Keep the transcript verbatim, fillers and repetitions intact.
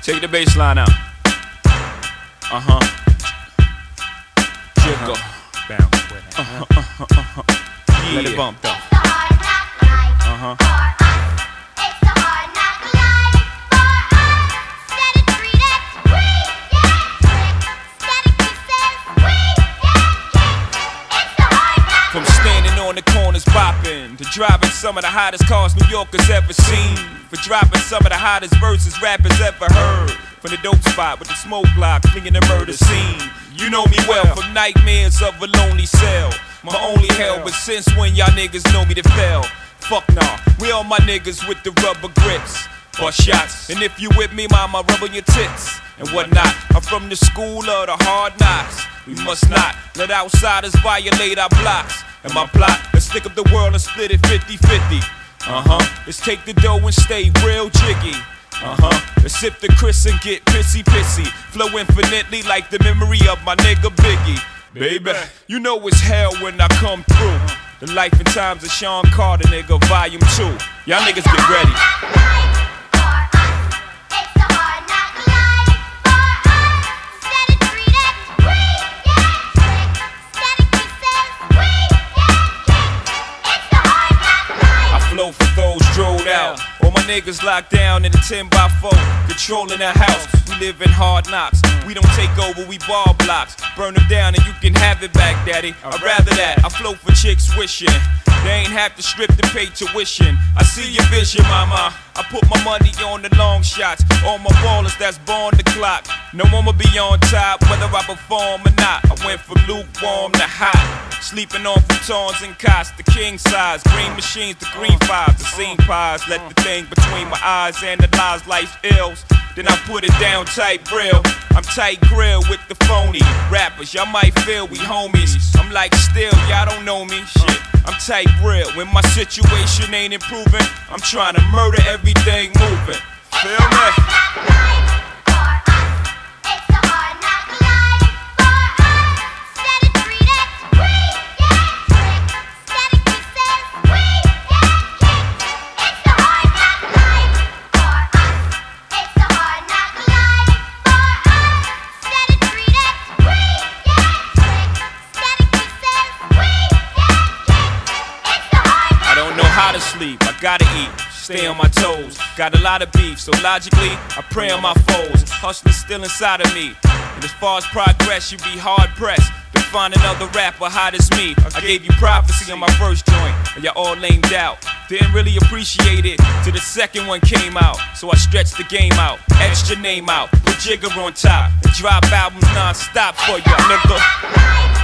Take the bass line out. Uh-huh. Jiggle. Bounce with it. Uh-huh, uh-huh, uh-huh. Yeah. Let it bump though. Uh-huh. From standing on the corners bopping to driving some of the hottest cars New Yorkers ever seen, for dropping some of the hottest verses rappers ever heard, from the dope spot with the smoke block flinging the murder scene. You know me well from nightmares of a lonely cell, my only hell, but since when y'all niggas know me to fail? Fuck nah, we all my niggas with the rubber grips, bust shots, and if you with me, mama, rub on your tits and whatnot. I'm from the school of the hard knocks. We must not let outsiders violate our blocks. And my plot, let's stick up the world and split it fifty fifty. Uh-huh, let's take the dough and stay real jiggy. Uh-huh, let's sip the Chris and get pissy pissy. Flow infinitely like the memory of my nigga Biggie. Baby, you know it's hell when I come through. The life and times of Sean Carter, nigga, volume two. Y'all niggas get ready. Flow for those drilled out. All my niggas locked down in a ten by four, controlling the house. We live in hard knocks. We don't take over, we ball blocks. Burn them down and you can have it back, daddy. I'd rather that. I flow for chicks wishing they ain't have to strip to pay tuition. I see your vision, mama. I put my money on the long shots. All my ballers that's born the clock. No one will be on top, whether I perform or not. I went from lukewarm to hot. Sleeping on futons and cots, the king size. Green machines, the green fives, the scene pies. Let the thing between my eyes analyze life's ills. Then I put it down tight grill. I'm tight grill with the phony rappers. Y'all might feel we homies. I'm like still, y'all don't know me. Shit, I'm tight real. When my situation ain't improving, I'm trying to murder everything moving. Feel me? How to sleep, I gotta eat, stay on my toes. Got a lot of beef, so logically, I pray on my foes. Hustling still inside of me, and as far as progress, you be hard pressed to find another rapper hot as me. I gave you prophecy on my first joint, and y'all all lamed out. Didn't really appreciate it till the second one came out. So I stretched the game out, etched your name out, put Jigger on top, and drop albums non-stop for ya, nigga.